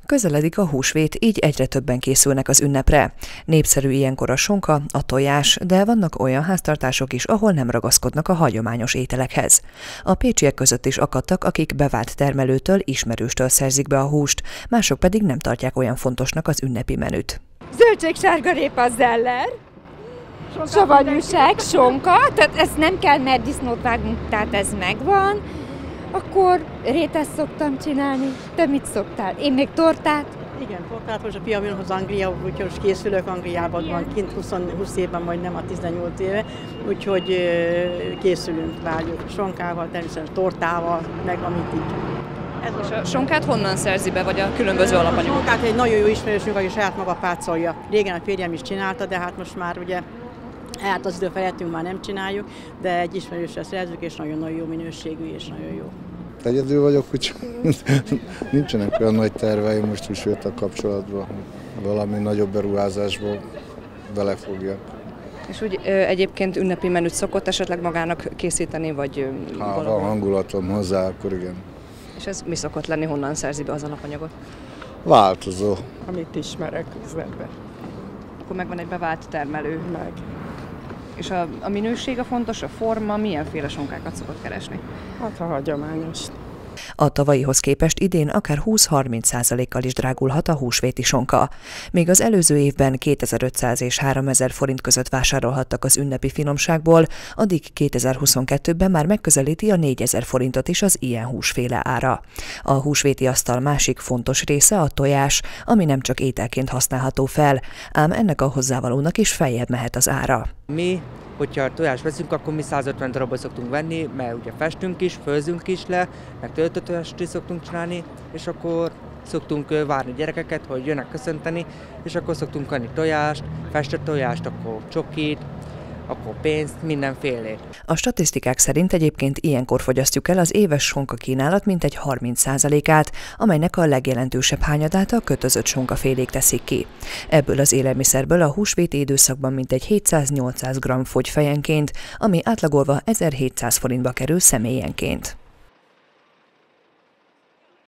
Közeledik a húsvét, így egyre többen készülnek az ünnepre. Népszerű ilyenkor a sonka, a tojás, de vannak olyan háztartások is, ahol nem ragaszkodnak a hagyományos ételekhez. A pécsiek között is akadtak, akik bevált termelőtől, ismerőstől szerzik be a húst, mások pedig nem tartják olyan fontosnak az ünnepi menüt. Zöldség-sárgarépa, zeller, savanyúság, sonka, tehát ezt nem kell, mert disznót vágunk, tehát ez megvan. Akkor rétest szoktam csinálni. Te mit szoktál? Én még tortát. Igen, tortát, most a fiam jön hozzá Angliába, úgyhogy most készülök, Angliában van kint 20 évben, majdnem a 18 éve, úgyhogy készülünk, várjuk sonkával, természetesen tortával, meg amit így. És a sonkát honnan szerzi be, vagy a különböző alapanyagok? A sonkát egy nagyon jó ismerősünk, aki saját maga pácolja. Régen a férjem is csinálta, de hát most már ugye az idő felettünk már nem csináljuk, de egy ismerősre szerzünk, és nagyon-nagyon jó minőségű, és nagyon jó. Egyedül vagyok, úgyhogy nincsenek olyan nagy terveim most húsvéttel kapcsolatban, valami nagyobb beruházásból belefogjak. És úgy egyébként ünnepi menüt szokott esetleg magának készíteni, vagy ha van hangulatom hozzá, akkor igen. És ez mi szokott lenni, honnan szerzi be az alapanyagot? Változó. Amit ismerek üzletben. Akkor megvan egy bevált termelő. Meg. És a minőség a fontos, a forma, milyenféle sonkákat szokott keresni? Hát a hagyományos. A tavalyihoz képest idén akár 20-30%-kal is drágulhat a húsvéti sonka. Még az előző évben 2500 és 3000 forint között vásárolhattak az ünnepi finomságból, addig 2022-ben már megközelíti a 4000 forintot is az ilyen húsféle ára. A húsvéti asztal másik fontos része a tojás, ami nem csak ételként használható fel, ám ennek a hozzávalónak is feljebb mehet az ára. Mi, hogyha tojást veszünk, akkor mi 150 darabot szoktunk venni, mert ugye festünk is, főzünk is le, meg töltött tojást is szoktunk csinálni, és akkor szoktunk várni gyerekeket, hogy jönnek köszönteni, és akkor szoktunk adni tojást, festett tojást, akkor csokit, akkor pénzt, mindenfélét. A statisztikák szerint egyébként ilyenkor fogyasztjuk el az éves sonka kínálat mintegy 30%-át, amelynek a legjelentősebb hányadát a kötözött sonkafélék teszik ki. Ebből az élelmiszerből a húsvéti időszakban mintegy 700-800 g fogy fejenként, ami átlagolva 1700 forintba kerül személyenként.